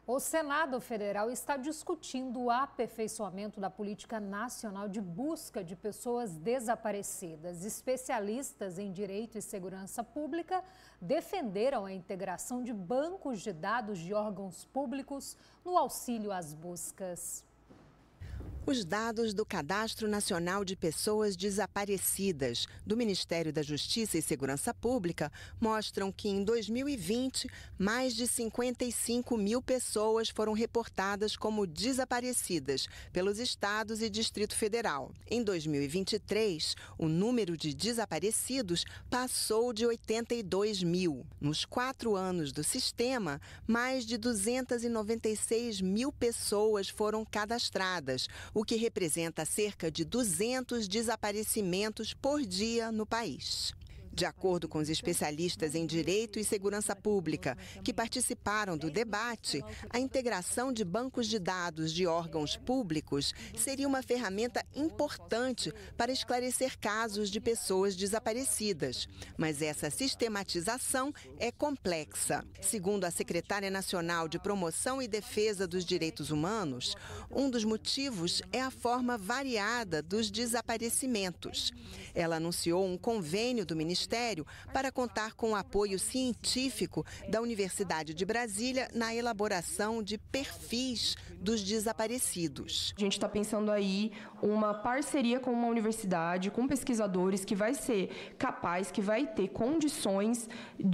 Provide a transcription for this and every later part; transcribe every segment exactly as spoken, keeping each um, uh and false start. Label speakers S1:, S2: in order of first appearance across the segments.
S1: O Senado Federal está discutindo o aperfeiçoamento da política nacional de busca de pessoas desaparecidas. Especialistas em direito e segurança pública defenderam a integração de bancos de dados de órgãos públicos no auxílio às buscas.
S2: Os dados do Cadastro Nacional de Pessoas Desaparecidas do Ministério da Justiça e Segurança Pública mostram que em dois mil e vinte, mais de cinquenta e cinco mil pessoas foram reportadas como desaparecidas pelos estados e Distrito Federal. Em dois mil e vinte e três, o número de desaparecidos passou de oitenta e dois mil. Nos quatro anos do sistema, mais de duzentas e noventa e seis mil pessoas foram cadastradas, o que representa cerca de duzentos desaparecimentos por dia no país. De acordo com os especialistas em Direito e Segurança Pública que participaram do debate, a integração de bancos de dados de órgãos públicos seria uma ferramenta importante para esclarecer casos de pessoas desaparecidas. Mas essa sistematização é complexa. Segundo a secretária nacional de Promoção e Defesa dos Direitos Humanos, um dos motivos é a forma variada dos desaparecimentos. Ela anunciou um convênio do Ministério para contar com o apoio científico da Universidade de Brasília na elaboração de perfis dos desaparecidos.
S3: A gente está pensando aí uma parceria com uma universidade, com pesquisadores, que vai ser capaz, que vai ter condições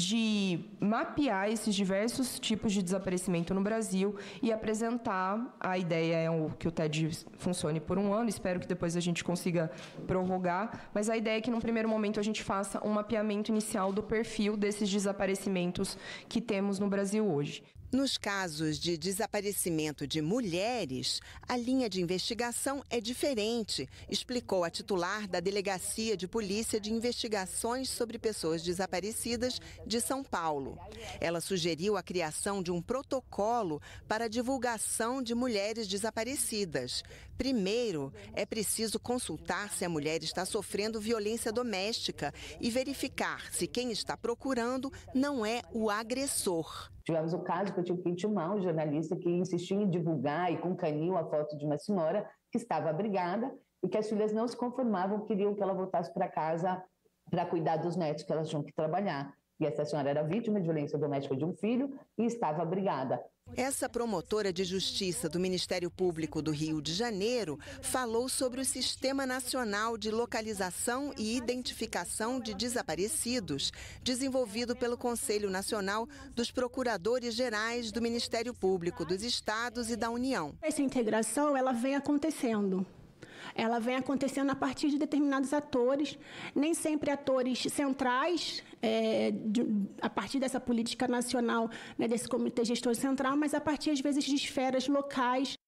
S3: de mapear esses diversos tipos de desaparecimento no Brasil e apresentar. A ideia é que o T E D funcione por um ano, espero que depois a gente consiga prorrogar, mas a ideia é que, num primeiro momento, a gente faça uma mapeamento inicial do perfil desses desaparecimentos que temos no Brasil hoje.
S2: Nos casos de desaparecimento de mulheres, a linha de investigação é diferente, explicou a titular da Delegacia de Polícia de Investigações sobre Pessoas Desaparecidas de São Paulo. Ela sugeriu a criação de um protocolo para a divulgação de mulheres desaparecidas. Primeiro, é preciso consultar se a mulher está sofrendo violência doméstica e verificar se quem está procurando não é o agressor.
S4: Tivemos o caso que eu tive que intimar um jornalista que insistia em divulgar e com canil a foto de uma senhora que estava abrigada e que as filhas não se conformavam, queriam que ela voltasse para casa para cuidar dos netos, que elas tinham que trabalhar. E essa senhora era vítima de violência doméstica de um filho e estava abrigada.
S2: Essa promotora de justiça do Ministério Público do Rio de Janeiro falou sobre o Sistema Nacional de Localização e Identificação de Desaparecidos, desenvolvido pelo Conselho Nacional dos Procuradores Gerais do Ministério Público dos Estados e da União.
S5: Essa integração, ela vem acontecendo. Ela vem acontecendo a partir de determinados atores, nem sempre atores centrais, é, de, a partir dessa política nacional, né, desse comitê gestor central, mas a partir, às vezes, de esferas locais.